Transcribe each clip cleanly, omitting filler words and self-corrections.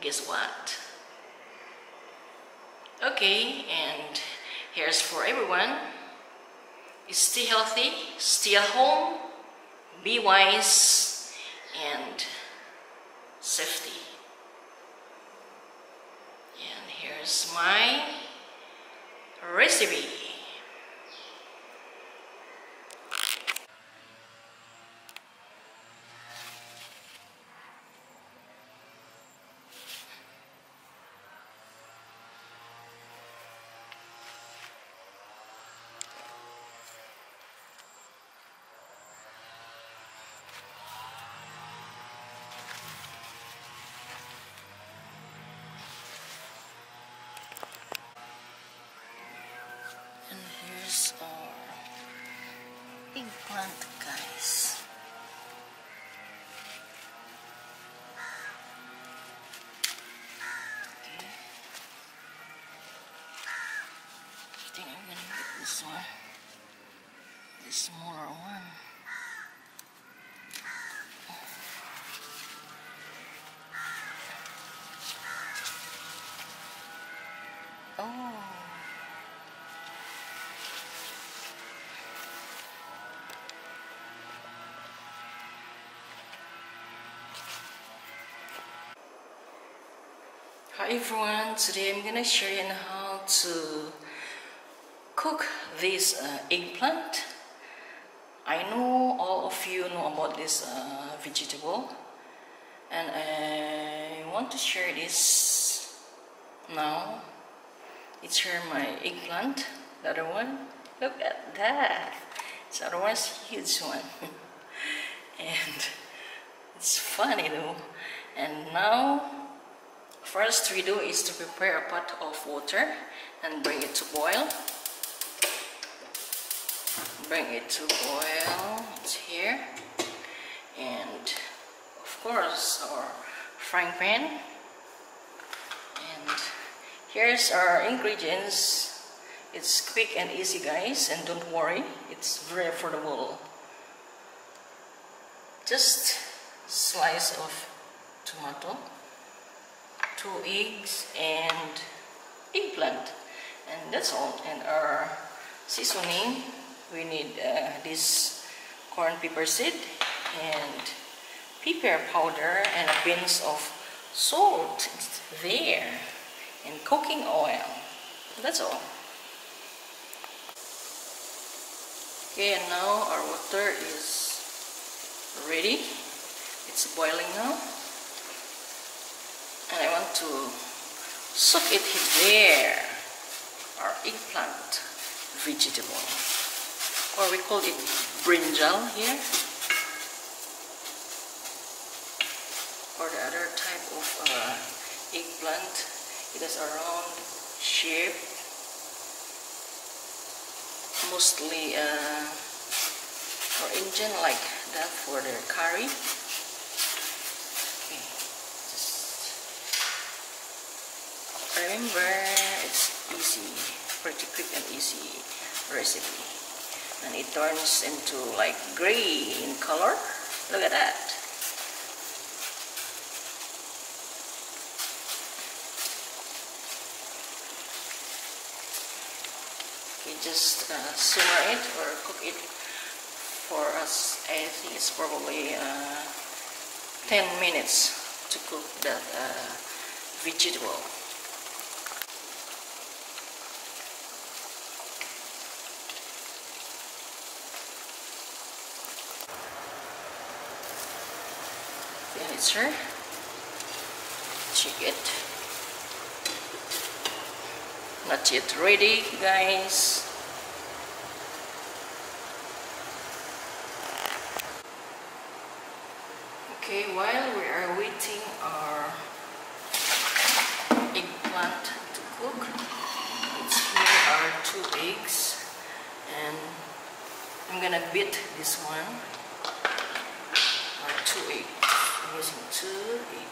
guess what? Okay, and here's for everyone. Stay healthy, stay at home, be wise, and safety. And here's my recipe. And here's our eggplant, guys. Okay. I think I'm gonna get this one, the smaller one. Oh. Hi everyone, today I'm gonna show you how to cook this eggplant. I know all of you know about this vegetable, and I want to share this now. It's here my eggplant, the other one. Look at that. It's the other one's huge one. And it's funny though. And now first we do is to prepare a pot of water and bring it to boil. Bring it to boil. It's here. And of course our frying pan. And here's our ingredients. It's quick and easy, guys, and don't worry, it's very affordable. Just slice of tomato, 2 eggs, and eggplant, and that's all. And our seasoning, we need this corn pepper seed and pepper powder and a pinch of salt. It's there, and cooking oil. That's all. Okay, and now our water is ready. It's boiling now. And I want to soak it there. Our eggplant vegetable. Or we call it brinjal here. Or the other type of eggplant. It has a round shape. Mostly or Indian like that for their curry. Okay, just remember it's easy, pretty quick and easy recipe. And it turns into like gray in color. Look at that. Okay, just simmer it or cook it for us. I think it's probably 10 minutes to cook that vegetable. Then it's here. Check it. Not yet ready, guys. Okay, while we are waiting our eggplant to cook, here are 2 eggs, and I'm gonna beat this one. Or 2 eggs. I'm using 2 eggs.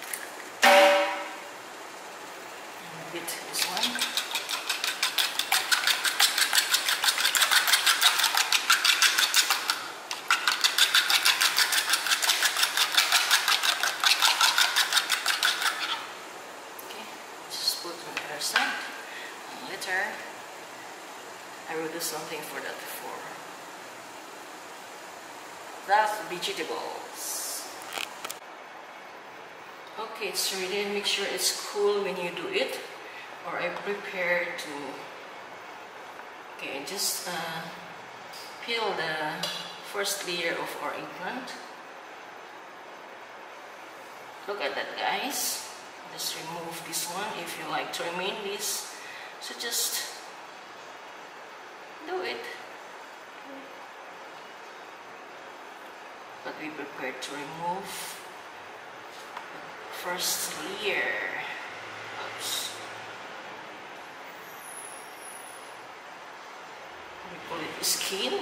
Beat this one. later. I will do something for that before. That's vegetables. Okay, it's ready. Make sure it's cool when you do it, or I prepare to. Okay, just peel the first layer of our eggplant. Look at that, guys. Just remove this one. If you like to remain this, so just do it. But we prepare to remove the first layer. Oops. We call it skin.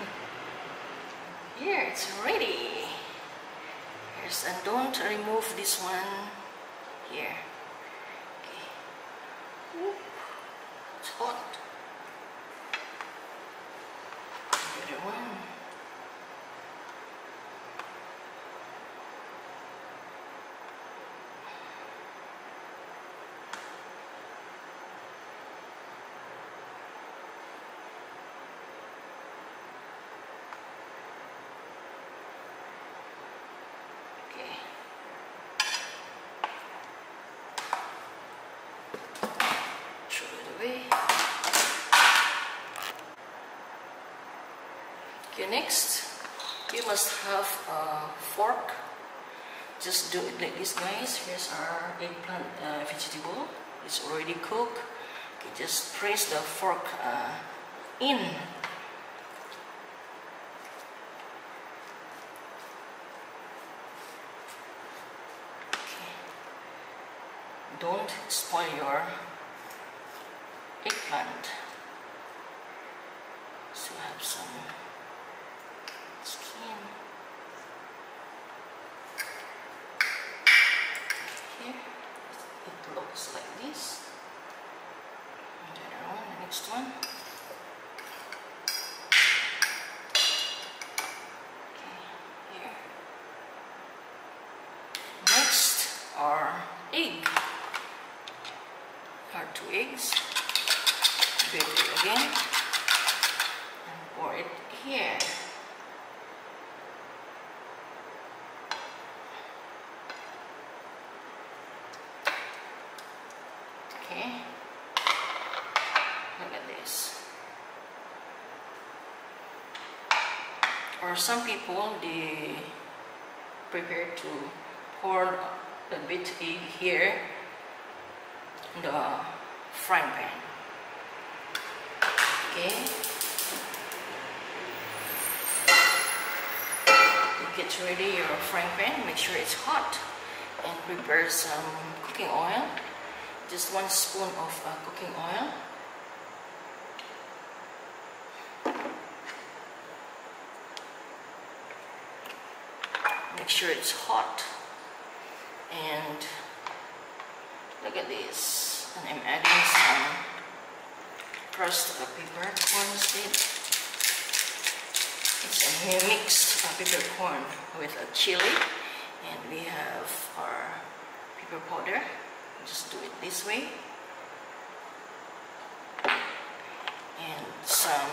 Here, it's ready. Yes, and don't remove this one here. Okay. Oop. It's hot. The other one. Okay, next you must have a fork. Just do it like this, guys. Here's our eggplant vegetable. It's already cooked. Okay, just press the fork in. Okay. Don't spoil your eggplant. Still have some skin. Here, it looks like this. And the other one, the next one. Okay, here. Next are egg. Are 2 eggs. Beat it again. And pour it here. Okay, look at this. Or some people, they prepare to pour a bit egg here in the frying pan. Okay, you get ready your frying pan. Make sure it's hot, and prepare some cooking oil. Just 1 spoon of cooking oil. Make sure it's hot. And look at this. And I'm adding some crushed peppercorn seed. It's a mixed peppercorn with a chili. And we have our pepper powder. Just do it this way, and some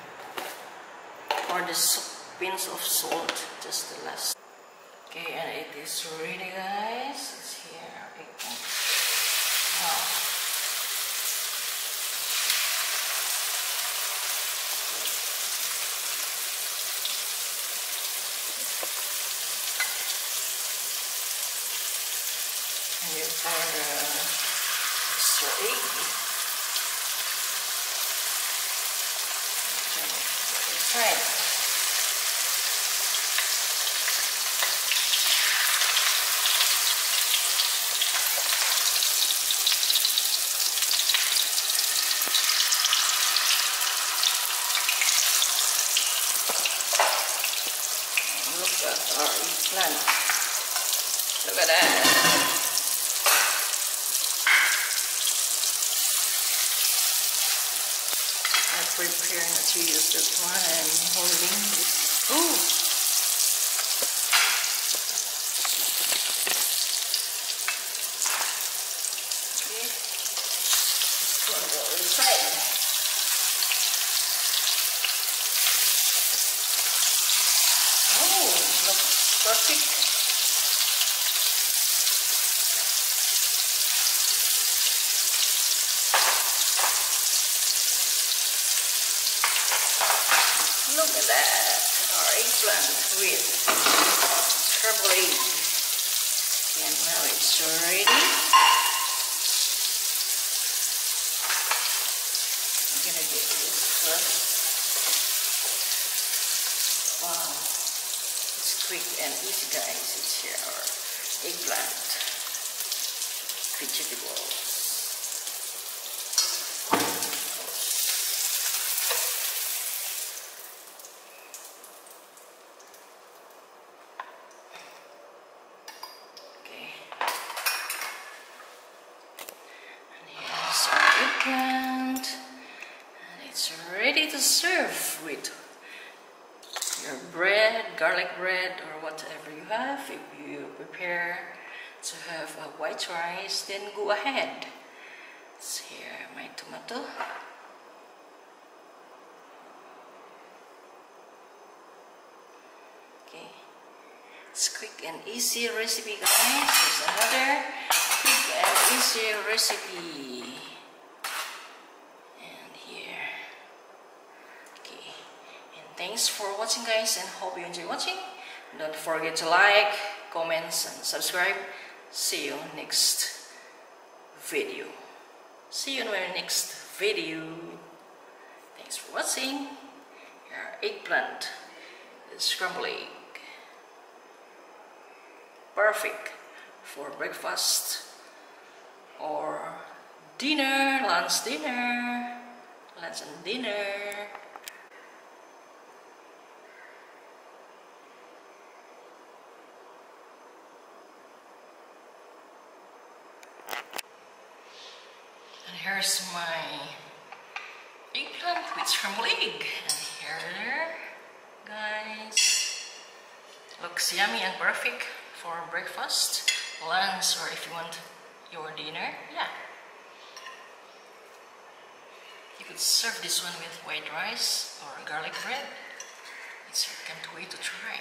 or the pinch of salt, just the last. Okay, and it is ready, guys. It's here. Wow. And you pour the extra egg. Right. And look at our eggplant. Look at that. Prepare not to use this one. I'm holding this. Ooh! Okay. This one go inside. perfect. Look at that, our eggplant with scrambled egg. And now it's ready. I'm gonna get this first. Wow, it's quick and easy, guys. It's here, our eggplant vegetables. Eggplant, and it's ready to serve with your bread, garlic bread, or whatever you have. If you prepare to have a white rice, then go ahead. It's here my tomato. Okay, it's quick and easy recipe, guys. There's another quick and easy recipe. Thanks for watching, guys, and hope you enjoy watching. Don't forget to like, comments, and subscribe. See you next video. See you in my next video. Thanks for watching. Your eggplant is scrambled egg. Perfect for breakfast or dinner, lunch and dinner. And here's my eggplant with scrambled egg. And here, guys, looks yummy and perfect for breakfast, lunch, or if you want your dinner. Yeah, you could serve this one with white rice or garlic bread. It's can't wait to try.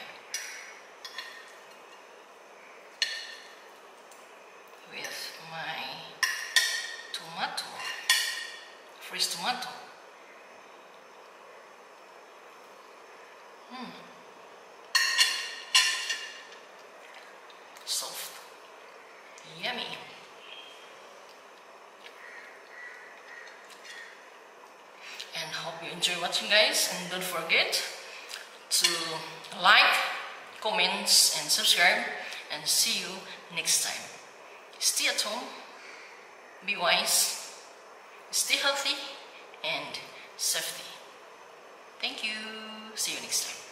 With my tomato, fresh tomato. Soft, yummy. And hope you enjoy watching, guys, and don't forget to like, comments, and subscribe, and see you next time. Stay at home, be wise, stay healthy, and safety. Thank you. See you next time.